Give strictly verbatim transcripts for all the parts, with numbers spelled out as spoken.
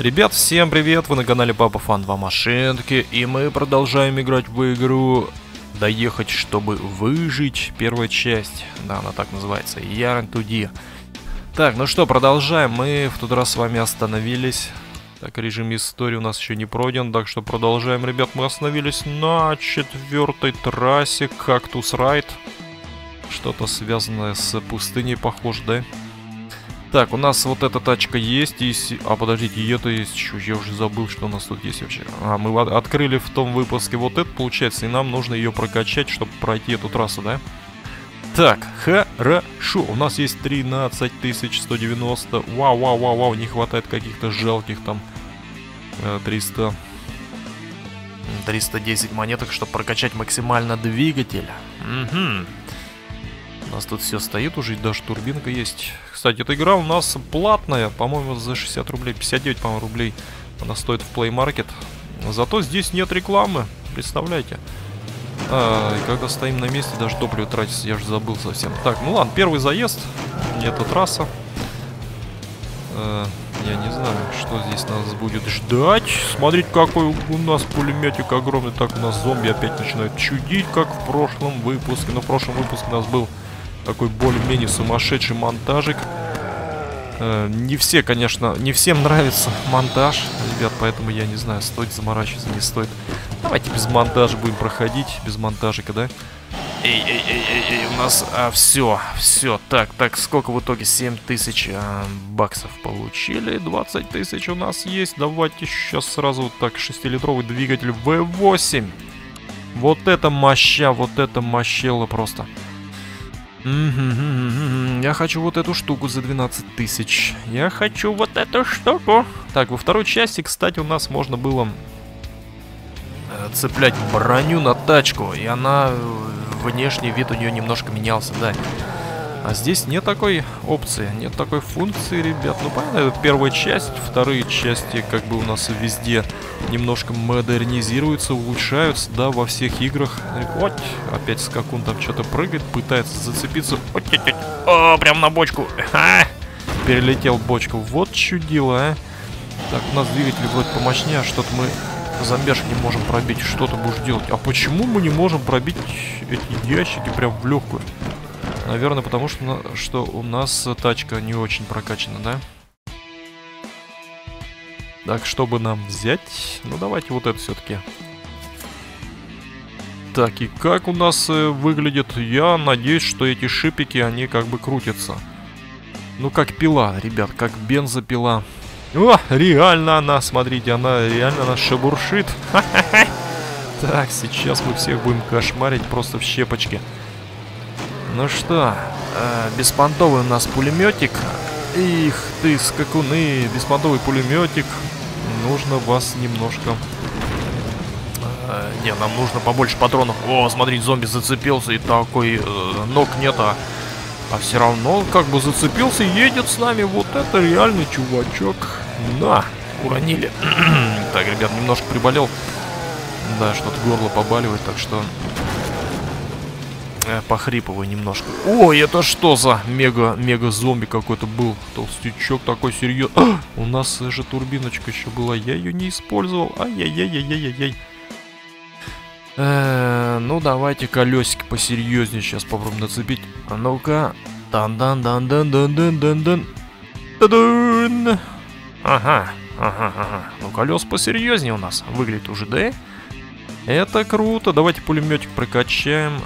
Ребят, всем привет! Вы на канале Папа Фан два Машинки, и мы продолжаем играть в игру Доехать, чтобы выжить. Первая часть, да, она так называется, Yarn to D. Так, ну что, продолжаем. Мы в тот раз с вами остановились. Так, режим истории у нас еще не пройден, так что продолжаем, ребят. Мы остановились на четвертой трассе, Кактус Райд. Что-то связанное с пустыней, похоже, да? Так, у нас вот эта тачка есть, и... А, подождите, и это есть еще. Я уже забыл, что у нас тут есть вообще. А, мы открыли в том выпуске вот это, получается, и нам нужно ее прокачать, чтобы пройти эту трассу, да? Так, хорошо. У нас есть тринадцать тысяч сто девяносто. Вау, вау, вау, вау, не хватает каких-то жалких там триста... триста десять монеток, чтобы прокачать максимально двигатель. Угу. У нас тут все стоит уже, и даже турбинка есть. Кстати, эта игра у нас платная, по-моему, за шестьдесят рублей, пятьдесят девять, по-моему, рублей она стоит в Play Market. Зато здесь нет рекламы, представляете? А, и когда стоим на месте, даже топливо тратится, я же забыл совсем. Так, ну ладно, первый заезд, это трасса. А, я не знаю, что здесь нас будет ждать. Смотрите, какой у нас пулеметик огромный. Так, у нас зомби опять начинают чудить, как в прошлом выпуске. Но в прошлом выпуске у нас был такой более-менее сумасшедший монтажик. Э, не все, конечно, не всем нравится монтаж, ребят, поэтому я не знаю, стоит заморачиваться, не стоит. Давайте без монтажа будем проходить, без монтажика, да? Эй, эй, эй, эй, эй, у нас а, все, все, так, так, сколько в итоге? семь тысяч а, баксов получили, двадцать тысяч у нас есть. Давайте сейчас сразу вот так, шестилитровый двигатель вэ восемь. Вот это моща, вот это мощело просто. Я хочу вот эту штуку за двенадцать тысяч. Я хочу вот эту штуку. Так, во второй части, кстати, у нас можно было э, цеплять броню на тачку. И она, внешний вид у нее немножко менялся, да. А здесь нет такой опции, нет такой функции, ребят. Ну, понятно, это первая часть. Вторые части, как бы, у нас везде немножко модернизируются, улучшаются, да, во всех играх. Вот, опять скакун там что-то прыгает, пытается зацепиться. О, прям на бочку. Ха! Перелетел бочку. Вот чудило, а. Так, у нас двигатель вроде помощнее, а что-то мы зомбешек не можем пробить. Что ты будешь делать? А почему мы не можем пробить эти ящики прям в легкую? Наверное, потому что, что у нас тачка не очень прокачана, да? Так, чтобы нам взять? Ну, давайте вот это все-таки. Так, и как у нас э, выглядит? Я надеюсь, что эти шипики, они как бы крутятся. Ну, как пила, ребят, как бензопила. О, реально она, смотрите, она реально нас шебуршит. Так, сейчас мы всех будем кошмарить просто в щепочке. Ну что, э, беспонтовый у нас пулеметик. Их ты, скакуны, беспонтовый пулеметик. Нужно вас немножко... Э, не, нам нужно побольше патронов. О, смотрите, зомби зацепился, и такой э, ног нет, а, а все равно как бы зацепился и едет с нами. Вот это реальный чувачок. На, уронили. Так, ребят, немножко приболел. Да, что-то горло побаливает, так что... Похрипываю немножко. Ой, это что за мега-мега-зомби какой-то был? Толстячок такой серьезный. А, у нас же турбиночка еще была. Я ее не использовал. Ай-яй-яй-яй-яй-яй. Э-э, ну, давайте колесики посерьезнее сейчас попробуем нацепить. А ну-ка. Дан-дан-дан-дан-дан-дан-дан. Та-дун. Ага, ага, ага. Ну, колес посерьезнее у нас выглядит уже, да? Это круто. Давайте пулеметик прокачаем.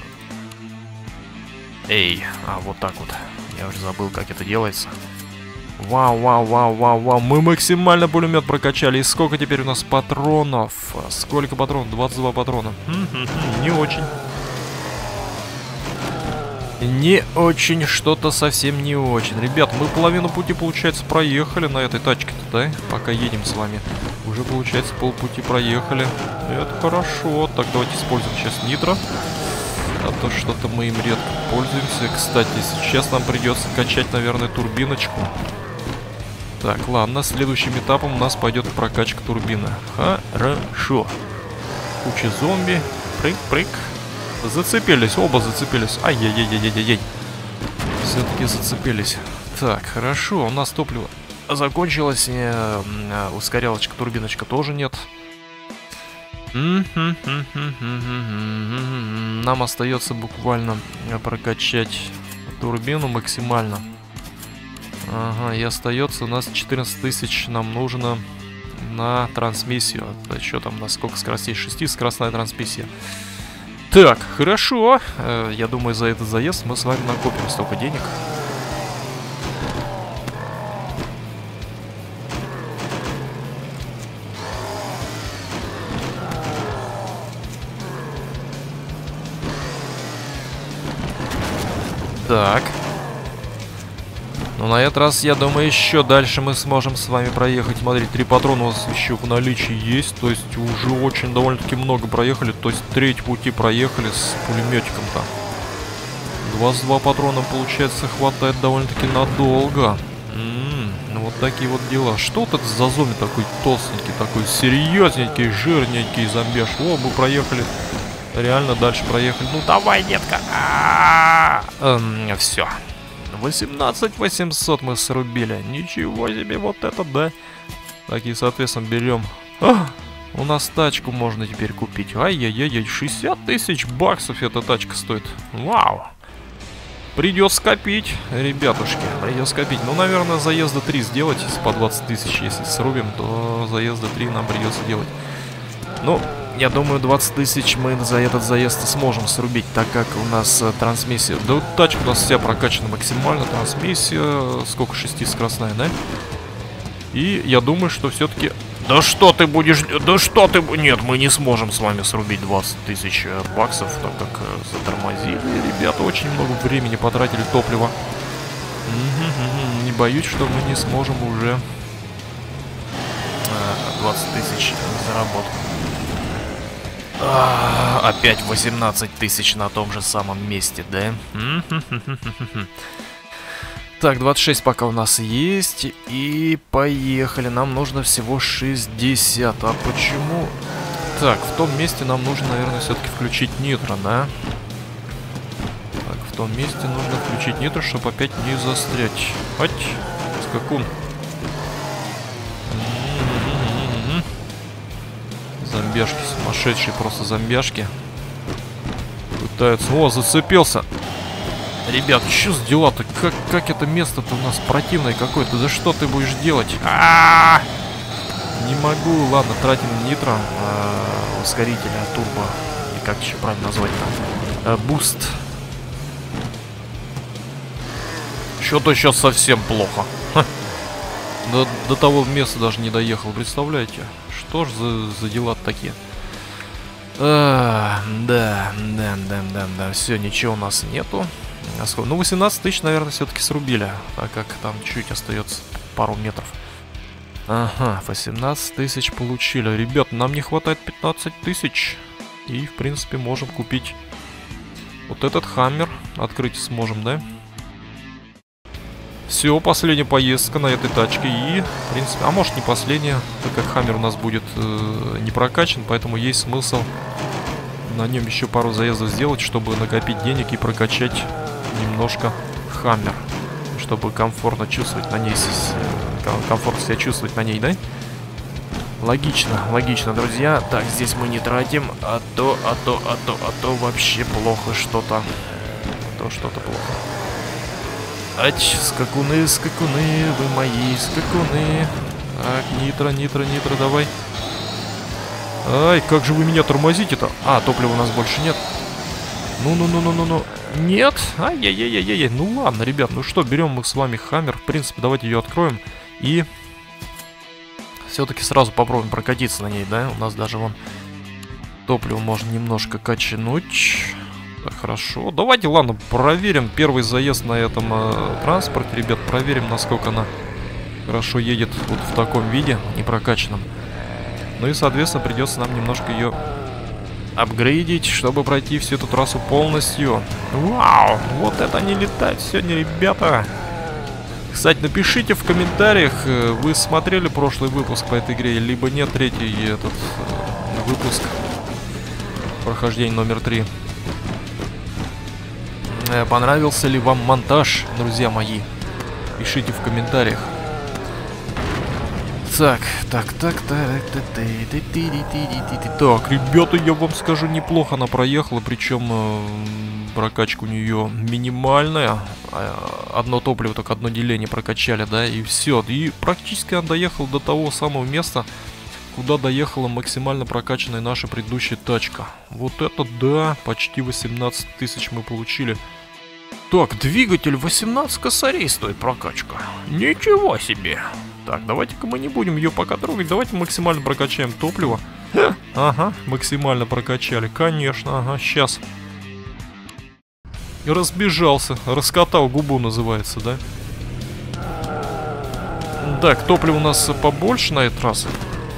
Эй, а вот так вот. Я уже забыл, как это делается. Вау, вау, вау, вау, вау. Мы максимально пулемет прокачали. И сколько теперь у нас патронов? Сколько патронов? двадцать два патрона. Не очень. Не очень, что-то совсем не очень. Ребят, мы половину пути, получается, проехали на этой тачке-то, да? Пока едем с вами. Уже, получается, полпути проехали. Это хорошо. Так, давайте используем сейчас нитро. А то что-то мы им редко пользуемся. Кстати, сейчас нам придется качать, наверное, турбиночку. Так, ладно, следующим этапом у нас пойдет прокачка турбины. Хорошо. Куча зомби. Прыг-прыг. Зацепились, оба зацепились. Ай-яй-яй-яй-яй-яй. Все-таки зацепились. Так, хорошо, у нас топливо закончилась. Э, э, ускорялочка, турбиночка тоже нет. Нам остается буквально прокачать турбину максимально. Ага, и остается у нас четырнадцать тысяч. Нам нужно на трансмиссию. А что там, на сколько скоростей? шестискоростная трансмиссия. Так, хорошо. Э, я думаю, за этот заезд мы с вами накопим столько денег. Так. Ну, на этот раз, я думаю, еще дальше мы сможем с вами проехать. Смотри, три патрона у нас еще в наличии есть. То есть уже очень довольно-таки много проехали. То есть треть пути проехали с пулеметиком-то. двадцать два патрона, получается, хватает довольно-таки надолго. М-м, ну, вот такие вот дела. Что вот это за зомби такой толстенький, такой серьезненький, жирненький зомбеш? О, мы проехали. Реально дальше проехали. Ну давай, детка. Все. восемнадцать восемьсот мы срубили. Ничего себе, вот это да. Так, и, соответственно, берем. А, у нас тачку можно теперь купить. Ай-яй-яй, шестьдесят тысяч баксов эта тачка стоит. Вау. Придется копить, ребятушки. Придется копить. Ну, наверное, заезда три сделать. Если по двадцать тысяч, если срубим, то заезда три нам придется делать. Ну, я думаю, двадцать тысяч мы за этот заезд сможем срубить, так как у нас э, трансмиссия. Да, тачка у нас вся прокачана максимально. Трансмиссия, сколько, шестискоростная, да? И я думаю, что все-таки... Да что ты будешь... Да что ты... Нет, мы не сможем с вами срубить двадцать тысяч баксов, так как э, затормозили. Ребята очень много времени потратили, топлива. Не боюсь, что мы не сможем уже э, двадцать тысяч заработать. А, опять восемнадцать тысяч на том же самом месте, да? Так, двадцать шесть пока у нас есть. И поехали. Нам нужно всего шестьдесят. А почему? Так, в том месте нам нужно, наверное, все-таки включить нитро, да? Так, в том месте нужно включить нитро, чтобы опять не застрять. Ать, скакун. Зомбяшки, сумасшедшие просто зомбяшки. Пытаются... О, зацепился. Ребят, что за дела-то? Как, как это место-то у нас противное какое-то? Да что ты будешь делать? А-а-а! Не могу. Ладно, тратим нитро. А, ускорителя, турбо. И как еще правильно назвать-то? А, буст. Что-то сейчас совсем плохо. Ха. До, до того места даже не доехал, представляете? Что ж за, за дела такие? А, да, да, да, да, да. Все, ничего у нас нету. Ну, восемнадцать тысяч, наверное, все-таки срубили. Так как там чуть остается пару метров. Ага, восемнадцать тысяч получили. Ребят, нам не хватает пятнадцать тысяч. И, в принципе, можем купить вот этот хаммер. Открыть сможем, да? Все, последняя поездка на этой тачке. И, в принципе, а может не последняя, так как хаммер у нас будет э, не прокачан. Поэтому есть смысл на нем еще пару заездов сделать, чтобы накопить денег и прокачать немножко хаммер. Чтобы комфортно чувствовать на ней, комфортно себя чувствовать на ней, да? Логично, логично, друзья. Так, здесь мы не тратим, а то, а то, а то, а то вообще плохо что-то. А то что-то плохо. Ач, скакуны, скакуны, вы мои скакуны. Так, нитро, нитро, нитро, давай. Ай, как же вы меня тормозите-то? А, топлива у нас больше нет. Ну-ну-ну-ну-ну-ну. Нет? Ай-яй-яй-яй-яй. Ну ладно, ребят, ну что, берем мы с вами хаммер. В принципе, давайте ее откроем. И все-таки сразу попробуем прокатиться на ней, да? У нас даже вон топливо можно немножко качануть. Так, хорошо. Давайте, ладно, проверим первый заезд на этом э, транспорте, ребят. Проверим, насколько она хорошо едет вот в таком виде, не прокачанном. Ну и, соответственно, придется нам немножко ее апгрейдить, чтобы пройти всю эту трассу полностью. Вау! Вот это они летают сегодня, ребята! Кстати, напишите в комментариях, вы смотрели прошлый выпуск по этой игре, либо нет, третий этот э, выпуск прохождения номер три. Понравился ли вам монтаж, друзья мои? Пишите в комментариях. Так, так, так, так, так, так, ребята, я вам скажу, неплохо она проехала, причем э, прокачка у нее минимальная. Одно топливо, только одно деление прокачали, да, и все. И практически она доехала до того самого места, куда доехала максимально прокачанная наша предыдущая тачка. Вот это да, почти восемнадцать тысяч мы получили. Так, двигатель восемнадцать косарей стоит прокачка. Ничего себе. Так, давайте-ка мы не будем ее пока трогать. Давайте максимально прокачаем топливо. Ага, максимально прокачали. Конечно, ага, сейчас. И разбежался. Раскатал губу, называется, да? Так, топливо у нас побольше на этот раз.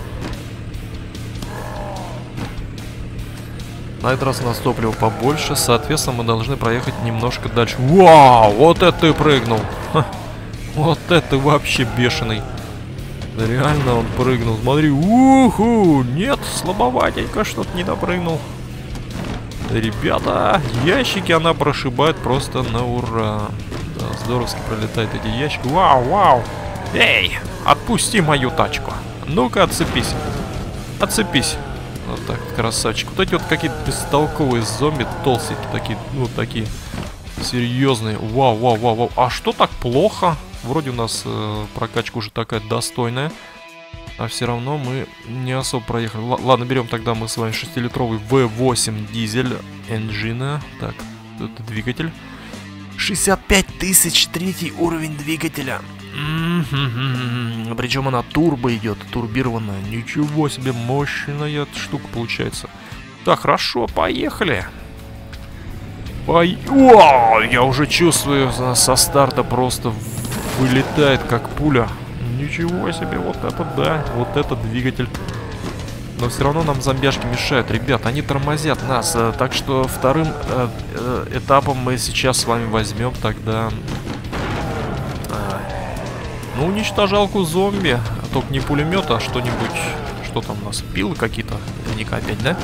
На этот раз у нас топливо побольше. Соответственно, мы должны проехать немножко дальше. Вау, вот это ты прыгнул. Ха, вот это вообще бешеный. Реально он прыгнул. Смотри, уху! Нет, слабоватенько что-то не допрыгнул. Ребята, ящики она прошибает просто на ура. Да, здоровски пролетают эти ящики. Вау, вау! Эй, отпусти мою тачку. Ну-ка, отцепись. Отцепись. Вот так, красавчик. Вот эти вот какие-то бестолковые зомби, толстенькие такие, ну, такие серьезные. Вау, вау, вау, вау. А что так плохо? Вроде у нас э, прокачка уже такая достойная. А все равно мы не особо проехали. Л ладно, берем тогда мы с вами шестилитровый вэ восемь дизель энджина. Так, это двигатель. шестьдесят пять тысяч, третий уровень двигателя. Mm-hmm. Причем она турбо идет, турбированная. Ничего себе, мощная эта штука получается. Так, хорошо, поехали. Пой... О, я уже чувствую, со старта просто вылетает как пуля. Ничего себе, вот это да, вот это двигатель. Но все равно нам зомбяшки мешают. Ребят, они тормозят нас. Так что вторым э, э, этапом мы сейчас с вами возьмем тогда... Э, ну, уничтожалку зомби. Только не пулемет, а что-нибудь... Что там у нас? Пилы какие-то? Наверняка опять, да?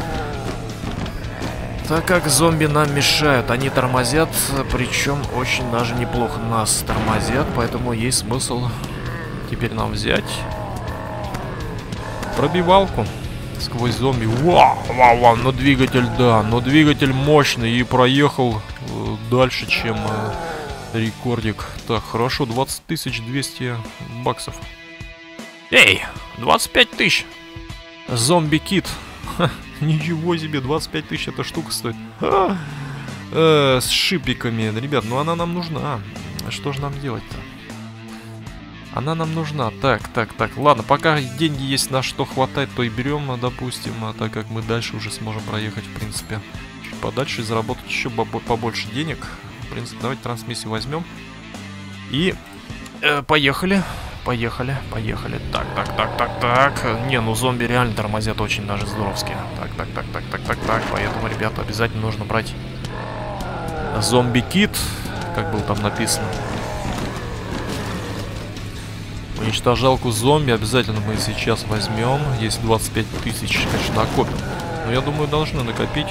Так как зомби нам мешают, они тормозят, причем очень даже неплохо нас тормозят, поэтому есть смысл теперь нам взять пробивалку сквозь зомби. Вау, вау, вау, но двигатель, да, но двигатель мощный и проехал э, дальше, чем э, рекордик. Так, хорошо, двадцать тысяч двести баксов. Эй, двадцать пять тысяч. Зомби-кит. Ничего себе, двадцать пять тысяч эта штука стоит. А, э, с шипиками. Ребят, ну она нам нужна. Что же нам делать-то? Она нам нужна. Так, так, так. Ладно, пока деньги есть на что хватает, то и берем, допустим. А так как мы дальше уже сможем проехать, в принципе, чуть подальше и заработать еще побольше денег. В принципе, давайте трансмиссию возьмем. И э, поехали. Поехали, поехали. Так, так, так, так, так. Не, ну зомби реально тормозят очень даже здоровски. Так, так, так, так, так, так, так. Поэтому, ребята, обязательно нужно брать зомби-кит, как было там написано. Уничтожалку зомби обязательно мы сейчас возьмем. Если двадцать пять тысяч, конечно, накопим. Но я думаю, должны накопить.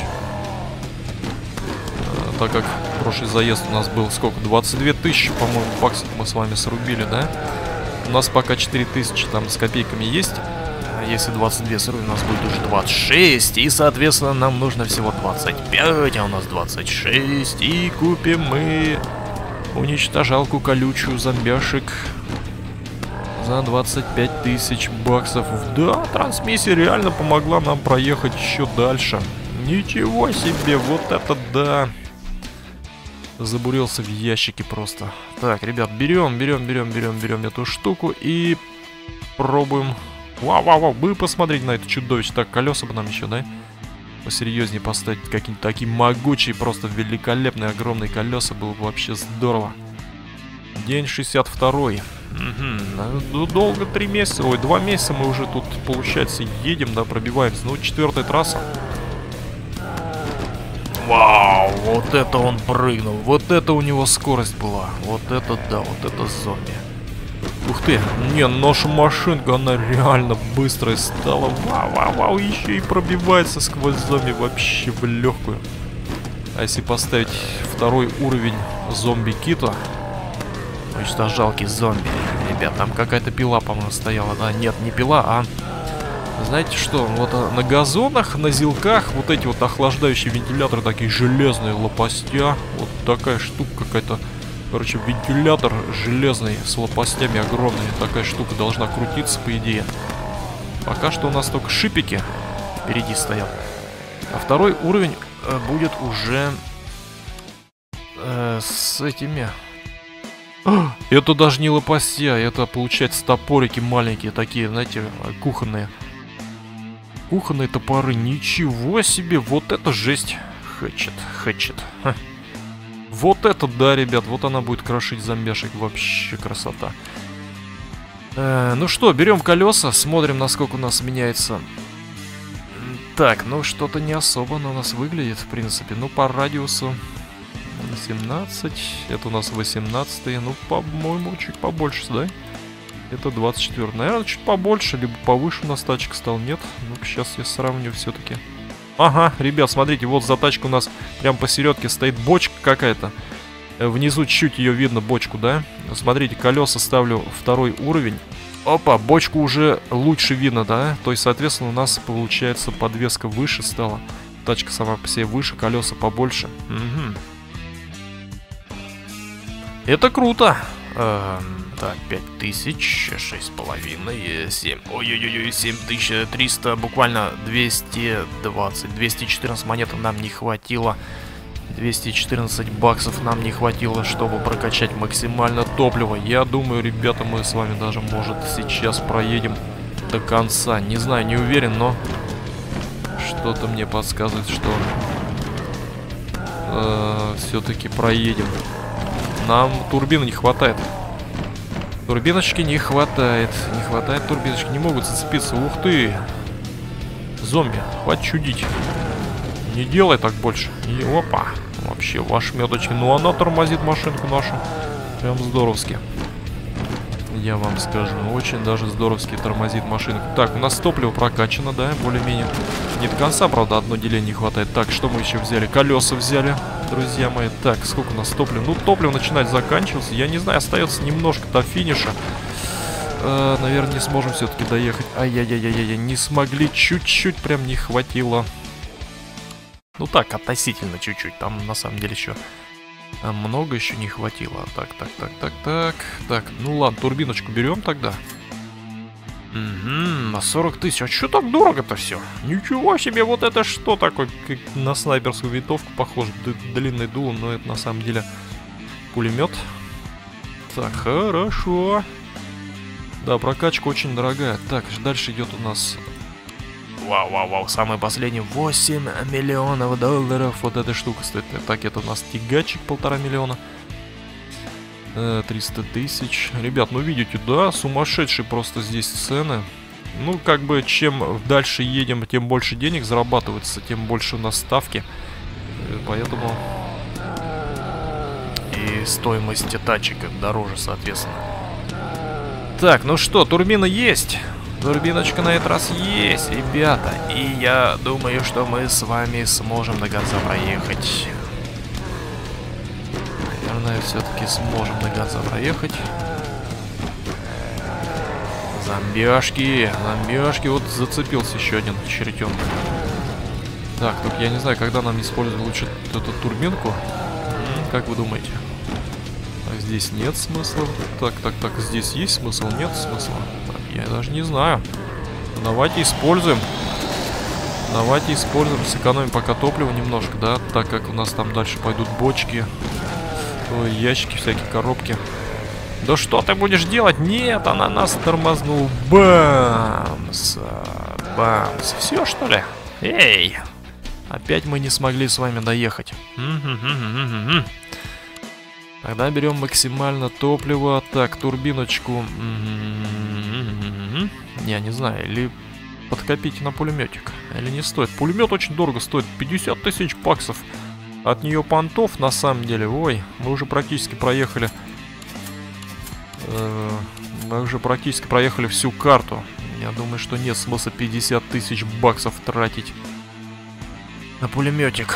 А, так как прошлый заезд у нас был сколько? двадцать две тысячи, по-моему, баксов мы с вами срубили, да? У нас пока четыре тысячи там с копейками есть. Если двадцать две срубим, у нас будет уже двадцать шесть. И, соответственно, нам нужно всего двадцать пять, а у нас двадцать шесть. И купим мы уничтожалку колючую зомбяшек за двадцать пять тысяч баксов. Да, трансмиссия реально помогла нам проехать еще дальше. Ничего себе, вот это да. Забурился в ящике просто. Так, ребят, берем, берем, берем, берем, берем эту штуку и пробуем. Вау, вау, вау, вы посмотрите на это чудовище. Так, колеса бы нам еще, да? Посерьезнее поставить какие-то такие могучие, просто великолепные, огромные колеса. Было бы вообще здорово. День шестьдесят второй. Угу. Долго, три месяца, ой, два месяца мы уже тут, получается, едем, да, пробиваемся. Ну, четвертая трасса. Вау, вот это он прыгнул, вот это у него скорость была. Вот это да, вот это зомби. Ух ты, не, наша машинка, она реально быстрая стала. Вау, вау, вау, еще и пробивается сквозь зомби вообще в легкую. А если поставить второй уровень зомби-кита, уничтожалки зомби, ребят. Там какая-то пила, по-моему, стояла. Да, нет, не пила, а... Знаете что, вот на газонах, на зилках вот эти вот охлаждающие вентиляторы, такие железные лопастя. Вот такая штука какая-то. Короче, вентилятор железный с лопастями огромными. Такая штука должна крутиться, по идее. Пока что у нас только шипики впереди стоят. А второй уровень э, будет уже э, с этими... А, это даже не лопастя, это, получается, топорики маленькие, такие, знаете, кухонные. Кухонные топоры, ничего себе, вот это жесть. Хэтчет, хэтчет. Ха. Вот это да, ребят, вот она будет крошить зомбяшек, вообще красота. Э, ну что, берем колеса, смотрим, насколько у нас меняется. Так, ну что-то не особо оно у нас выглядит, в принципе. Ну, по радиусу семнадцать, это у нас восемнадцать, ну, по-моему, чуть побольше, да? Это двадцать четыре. Наверное, чуть побольше, либо повыше у нас тачка стал. Нет? Ну, сейчас я сравню все-таки. Ага, ребят, смотрите, вот за тачку у нас прям посередке стоит бочка какая-то. Внизу чуть ее видно, бочку, да? Смотрите, колеса ставлю второй уровень. Опа, бочку уже лучше видно, да? То есть, соответственно, у нас получается подвеска выше стала. Тачка сама по себе выше, колеса побольше. Угу. Это круто. Эм... Так, пять тысяч, шесть с половиной, семь, ой-ой-ой, семь тысяч триста, буквально двести двадцать, двести четырнадцать монет нам не хватило, двести четырнадцать баксов нам не хватило, чтобы прокачать максимально топливо. Я думаю, ребята, мы с вами даже, может, сейчас проедем до конца, не знаю, не уверен, но что-то мне подсказывает, что э, все-таки проедем. Нам турбины не хватает. Турбиночки не хватает. Не хватает турбиночки. Не могут зацепиться. Ух ты. Зомби. Хватит чудить. Не делай так больше. И опа. Вообще, ваш меточки. Ну, она тормозит машинку нашу. Прям здоровски. Я вам скажу. Очень даже здоровски тормозит машинку. Так, у нас топливо прокачано, да? Более-менее. Не до конца, правда, одно деление не хватает. Так, что мы еще взяли? Колеса взяли, друзья мои. Так, сколько у нас топлива? Ну, топливо начинает заканчиваться. Я не знаю, остается немножко до финиша. Э, наверное, не сможем все-таки доехать. Ай-яй-яй-яй-яй, не смогли. Чуть-чуть прям не хватило. Ну так, относительно чуть-чуть. Там, на самом деле, еще много еще не хватило. Так, так, так, так, так. Так, ну ладно, турбиночку берем тогда. Угу, на сорок тысяч. А что так дорого-то все? Ничего себе, вот это что такое? Как на снайперскую винтовку похоже. Длинный дуло, но это на самом деле пулемет. Так, хорошо. Да, прокачка очень дорогая. Так, дальше идет у нас... Вау-вау-вау, самое последнее. восемь миллионов долларов. Вот эта штука стоит. Так, это у нас тягачик полтора миллиона. триста тысяч. Ребят, ну видите, да, сумасшедшие просто здесь цены. Ну, как бы, чем дальше едем, тем больше денег зарабатывается, тем больше у нас ставки. Поэтому и стоимость тачек дороже, соответственно. Так, ну что, турбина есть. Турбиночка на этот раз есть, ребята. И я думаю, что мы с вами сможем до конца проехать. Наверное, все-таки сможем до конца проехать. Зомбяшки, зомбяшки. Вот зацепился еще один черетен. Так, только я не знаю, когда нам использовать лучше эту турбинку. М-м, как вы думаете? Так, здесь нет смысла. Так, так, так, здесь есть смысл? Нет смысла. Так, я даже не знаю. Давайте используем. Давайте используем. Сэкономим пока топливо немножко, да? Так как у нас там дальше пойдут бочки. Ой, ящики, всякие коробки. Да что ты будешь делать? Нет, она нас тормознул. Бамс. Бамс. Все, что ли? Эй! Опять мы не смогли с вами доехать. Тогда берем максимально топливо. Так, турбиночку. Я не знаю, или подкопите на пулеметик. Или не стоит. Пулемет очень дорого стоит. пятьдесят тысяч баксов. От нее понтов, на самом деле. Ой, мы уже практически проехали. Э, мы уже практически проехали всю карту. Я думаю, что нет смысла пятьдесят тысяч баксов тратить на пулеметик.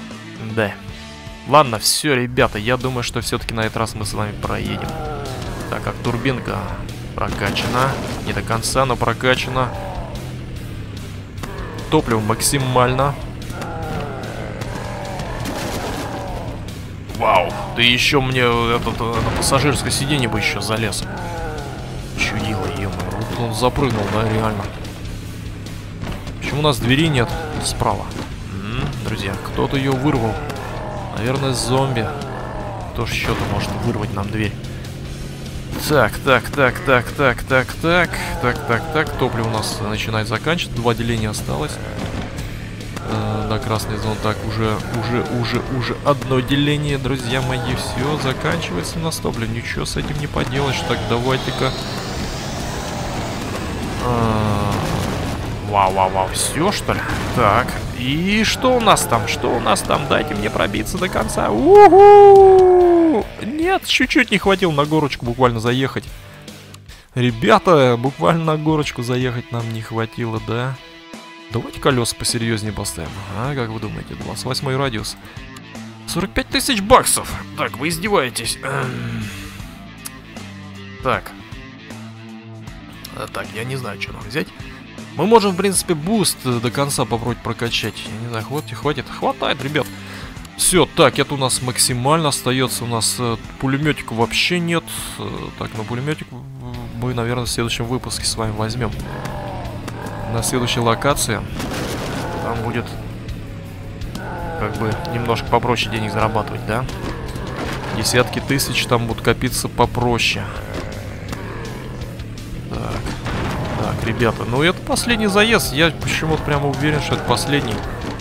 Да. Ладно, все, ребята, я думаю, что все-таки на этот раз мы с вами проедем. Так как турбинка прокачана. Не до конца, но прокачана. Топливо максимально. Вау, ты еще мне этот, на пассажирское сиденье бы еще залез. Чудило, ё-моё. Вот он запрыгнул, да, реально. Почему у нас двери нет справа? М-м, друзья, кто-то ее вырвал. Наверное, зомби. Кто ж еще-то может вырвать нам дверь? Так, так, так, так, так, так, так, так, так, так. Топливо у нас начинает заканчиваться. Два деления осталось. Э, до красной зоны. Так, уже, уже, уже, уже одно деление, друзья мои. Все, заканчивается у нас топливо. Ничего с этим не поделаешь. Так, давайте-ка. Вау, вау, вау. Все, что ли? Так. И что у нас там? Что у нас там? Дайте мне пробиться до конца. У-ху! Нет, чуть-чуть не хватило на горочку буквально заехать. Ребята, буквально на горочку заехать нам не хватило, да? Давайте колеса посерьезнее поставим. А, как вы думаете, двадцать восьмой радиус. сорок пять тысяч баксов. Так, вы издеваетесь. Так. Так, я не знаю, что нам взять. Мы можем, в принципе, буст до конца попробовать прокачать. Я не знаю, хватит, хватит. Хватает, ребят. Все, так, это у нас максимально. Остается у нас э, пулеметика вообще нет. Э, так, на пулеметик мы, наверное, в следующем выпуске с вами возьмем. На следующей локации там будет как бы немножко попроще денег зарабатывать, да? Десятки тысяч там будут копиться попроще. Так. Так, ребята, ну это последний заезд. Я почему-то прямо уверен, что это последний.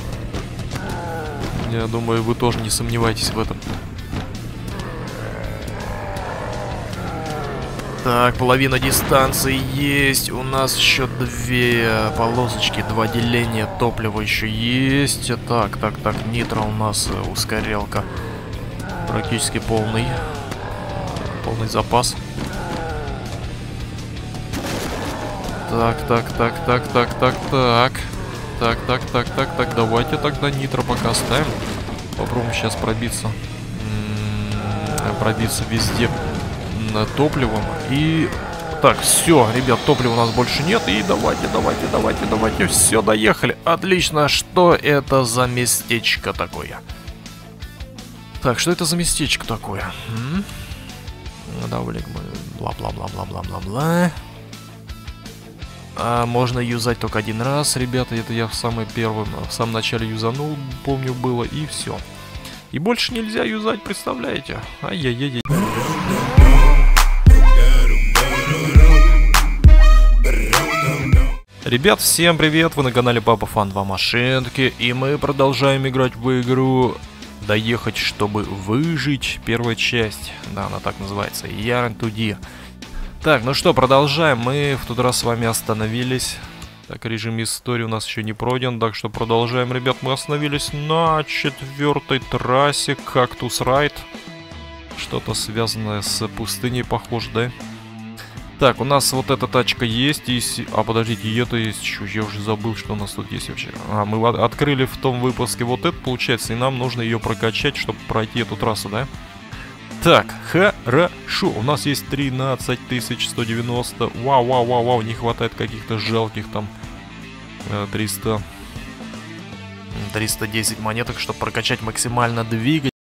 Я думаю, вы тоже не сомневаетесь в этом. Так, половина дистанции есть. У нас еще две полосочки, два деления. Топлива еще есть. Так, так, так, нитро у нас ускорялка. Практически полный. Полный запас. Так, так, так, так, так, так, так. Так, так, так, так, так. Давайте тогда нитро пока оставим. Попробуем сейчас пробиться. М-м-м, пробиться везде топливом. И... Так, все, ребят, топлива у нас больше нет. И давайте, давайте, давайте, давайте. Все, доехали. Отлично. Что это за местечко такое? Так, что это за местечко такое? М-м? Давай, бла-бла-бла-бла-бла-бла-бла. А, можно юзать только один раз, ребята. Это я в самый первый, в самом начале юзанул, помню, было, и все. И больше нельзя юзать, представляете? Ай-яй-яй-яй. Ребят, всем привет! Вы на канале Папа Фан два Машинки, и мы продолжаем играть в игру Доехать, чтобы выжить. Первая часть, да, она так называется, Yarn two D. Так, ну что, продолжаем. Мы в тот раз с вами остановились. Так, режим истории у нас еще не пройден, так что продолжаем, ребят. Мы остановились на четвертой трассе, Кактус Райд. Что-то связанное с пустыней, похоже, да? Так, у нас вот эта тачка есть. И... А, подождите, и это есть еще. Я уже забыл, что у нас тут есть вообще. А, мы открыли в том выпуске вот это, получается, и нам нужно ее прокачать, чтобы пройти эту трассу, да? Так, хорошо, у нас есть тринадцать тысяч сто девяносто. Вау, вау, вау, вау, не хватает каких-то жалких там триста, триста десять монеток, чтобы прокачать максимально двигатель.